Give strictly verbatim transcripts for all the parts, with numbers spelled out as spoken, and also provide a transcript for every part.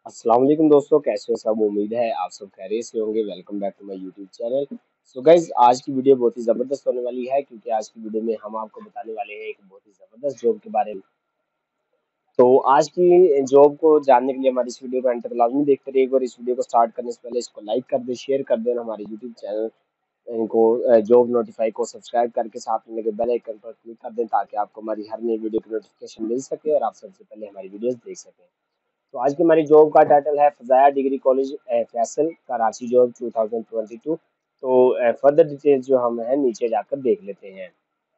अस्सलाम वालेकुम दोस्तों, कैसे हो सब। उम्मीद है आप सब खैरियत से होंगे। Welcome back to my YouTube channel. So guys, आज की वीडियो बहुत ही ज़बरदस्त होने वाली है क्योंकि आज की वीडियो में हम आपको बताने वाले हैं एक बहुत ही ज़बरदस्त जॉब के बारे में। तो आज की जॉब को जानने के लिए हमारी इस वीडियो को एंड तक लाजमी देखते रहिएगा और इस वीडियो को स्टार्ट करने से पहले इसको लाइक कर दें, शेयर कर दें और हमारे यूट्यूब चैनल इनको जॉब नोटिफाई को सब्सक्राइब करके साथ में लगे बेल आइकन पर क्लिक कर दें ताकि आपको हमारी हर नई वीडियो की नोटिफिकेशन मिल सके और आप सबसे पहले हमारी वीडियोस देख सकें। तो आज की हमारी जॉब का टाइटल है Fazaia degree college uh, Faisal Karachi job two thousand twenty two. तो फर्दर डिटेल्स जो हम हैं नीचे जाकर देख लेते हैं।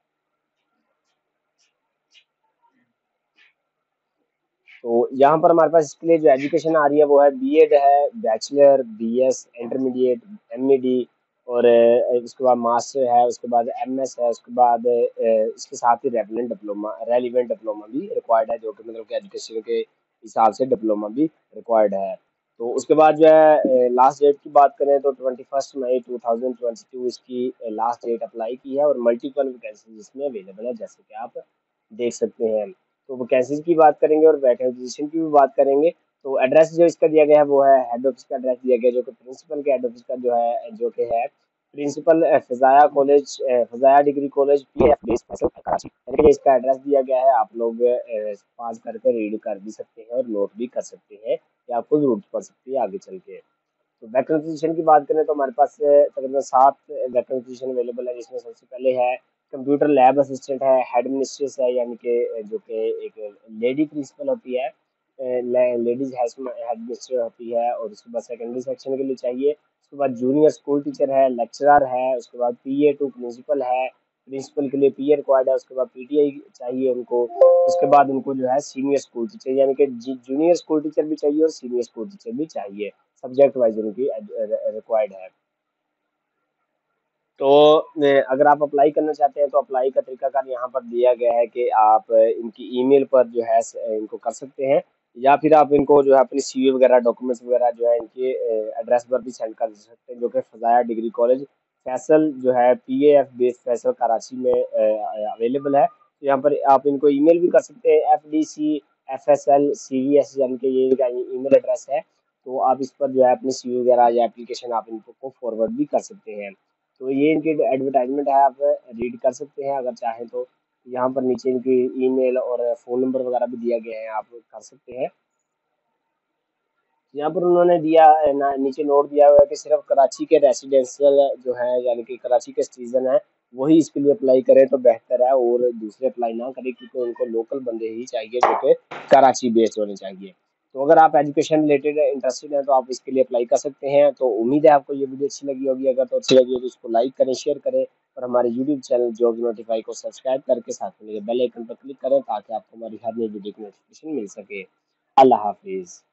तो यहाँ पर हमारे पास इसके लिए जो एजुकेशन आ रही है वो है बीएड है, बैचलर, बीएस, इंटरमीडिएट, एमईडी और अ, उसके बाद मास्टर है, उसके बाद एमएस है, उसके बाद अ, इसके साथ ही रेलिवेंट डिप्लोमा रेलिवेंट डिप्लोमा भी रिक्वायर्ड है, जो कि मतलब कि एजुकेशन के हिसाब से डिप्लोमा भी रिक्वायर्ड है। तो उसके बाद जो है लास्ट डेट की बात करें तो twenty first May two thousand twenty two इसकी लास्ट डेट अप्लाई की है और मल्टीपल वैकेंसीज इसमें अवेलेबल है, जैसे कि आप देख सकते हैं। तो वैकेंसीज की बात करेंगे और वैकेंसी की भी बात करेंगे। तो एड्रेस जो इसका दिया गया है वो है हेड ऑफिस का एड्रेस दिया गया है, जो कि प्रिंसिपल के हेड ऑफिस का जो है जो कि है principal Fazaia college, Fazaia degree college P F base Faisal Karachi, यानी कि इसका एड्रेस दिया गया है। आप लोग पास करके रीड कर भी सकते हैं और नोट भी कर सकते हैं, या आपको जरूरत पड़ सकती है आगे चल के। तो वैकेंसी पोजीशन की बात करें तो हमारे पास अ, तकरीबन सात वैकेंसी पोजीशन अवेलेबल है, जिसमें सबसे पहले है कंप्यूटर लैब असिस्टेंट है, हेड मिस्ट्रेस है, यानी कि अ, जो कि एक लेडी प्रिंसिपल होती है, लेडीज हेड मिस्ट्रेस होती है। और उसके बाद सेकेंडरी सेक्शन के लिए चाहिए। उसके बाद जूनियर स्कूल टीचर है, लेक्चरर है, उसके बाद पीए टू प्रिंसिपल है, प्रिंसिपल के लिए पीए रिक्वायर्ड है। उसके बाद पीटीआई चाहिए उनको। उसके बाद उनको जो है सीनियर स्कूल टीचर यानी कि जूनियर स्कूल टीचर भी चाहिए और सीनियर स्कूल टीचर भी चाहिए, सब्जेक्ट वाइज उनकी रिक्वायर्ड है। तो अ, अगर आप अप्लाई करना चाहते हैं तो अप्लाई का तरीकाकार यहाँ पर दिया गया है कि आप अ, इनकी ईमेल पर जो है स- अ, इनको कर सकते हैं, या फिर आप इनको जो है अपनी सीवी वगैरह डॉक्यूमेंट्स वगैरह जो है इनके एड्रेस पर भी सेंड कर सकते हैं, जो कि फजाया डिग्री कॉलेज फैसल जो है P A F base Faisal Karachi में अवेलेबल है। तो यहाँ पर आप इनको ईमेल भी कर सकते हैं, F D C F S L C V S यानी कि ये इनका ईमेल एड्रेस है। तो आप इस पर जो है अपनी सीवी वगैरह या एप्लीकेशन आप इनको को फॉरवर्ड भी कर सकते हैं। तो ये इनकी एडवर्टाइजमेंट है, आप रीड कर सकते हैं अगर चाहें तो। यहाँ पर नीचे इनकी ईमेल और फ़ोन नंबर वगैरह भी दिया गया है, आप कर सकते हैं। यहाँ पर उन्होंने दिया है ना, नीचे नोट दिया हुआ है कि सिर्फ कराची के रेसिडेंशियल जो है यानी कि कराची के सिटीजन है वही इसके लिए अप्लाई करें तो बेहतर है, और दूसरे अप्लाई ना करें क्योंकि उनको लोकल बंदे ही चाहिए जो कि कराची बेस्ड होने चाहिए। तो अगर आप एजुकेशन रिलेटेड इंटरेस्टेड हैं तो आप इसके लिए अप्लाई कर सकते हैं। तो उम्मीद है आपको ये वीडियो अच्छी लगी होगी। अगर तो अच्छी लगी हो तो इसको लाइक करें, शेयर करें और हमारे यूट्यूब चैनल जॉब नोटिफाई को सब्सक्राइब करके साथ में बेल आइकन पर क्लिक करें ताकि आपको हमारी हर नई वीडियो की नोटिफिकेशन मिल सके। अल्लाह हाफिज।